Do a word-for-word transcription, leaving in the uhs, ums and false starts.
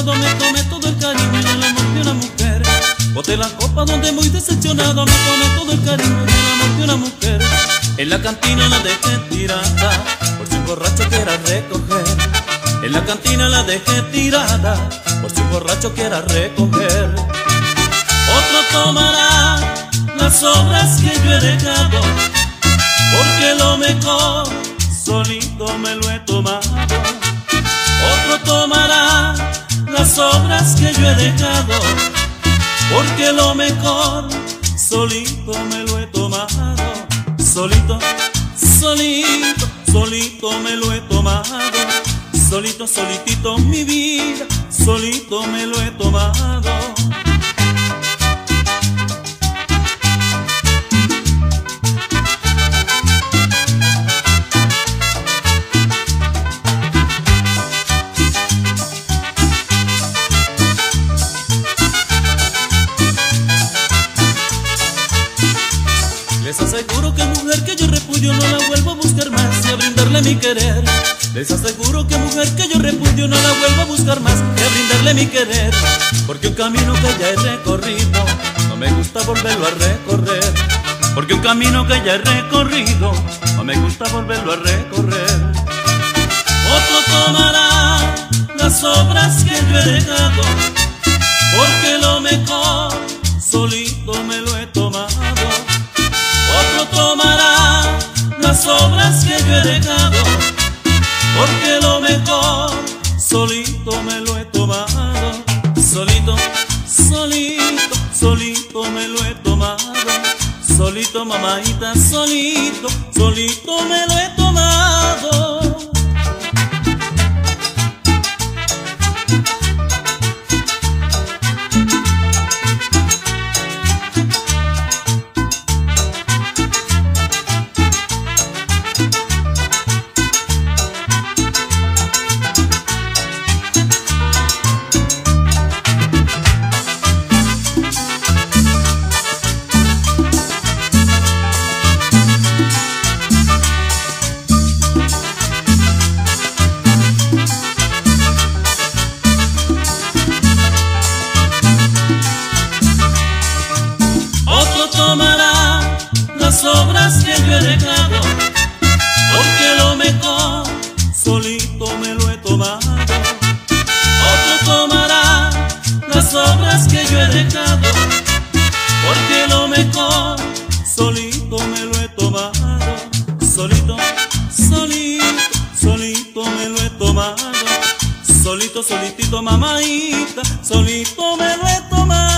decepcionado me tomé todo el cariño y el amor de una mujer. Boté la copa donde muy decepcionado me tomé todo el cariño y el amor de una mujer. En la cantina la dejé tirada por si un borracho quiera recoger. En la cantina la dejé tirada por si un borracho quiera recoger. Otro tomará las sobras que yo he dejado, porque lo mejor solito me lo he tomado. Otro tomará las sobras que yo he dejado, porque lo mejor solito me lo he tomado. Solito, solito, solito me lo he tomado. Solito, solitito mi vida, solito me lo he tomado. Les aseguro que mujer que yo repudio no la vuelvo a buscar más y a brindarle mi querer. Les aseguro que mujer que yo repudio no la vuelvo a buscar más y a brindarle mi querer. Porque un camino que ya he recorrido no me gusta volverlo a recorrer. Porque un camino que ya he recorrido no me gusta volverlo a recorrer. Otro tomará las obras que yo he dejado, porque lo mejor solito me lo he tomado. Otro tomará las obras que yo he dejado, porque lo mejor solito me lo he tomado. Solito, solito, solito me lo he tomado. Solito, mamaita, solito, solito me lo he tomado. Tomará las obras que yo he dejado, porque lo mejor solito me lo he tomado. Otro tomará las obras que yo he dejado, porque lo mejor solito me lo he tomado. Solito, solito, solito me lo he tomado. Solito, solitito, mamaita, solito me lo he tomado.